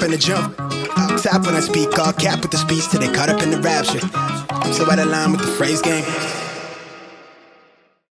finna jump. Top when I speak, all cap with the speech till they caught up in the rapture. So out of line with the phrase game.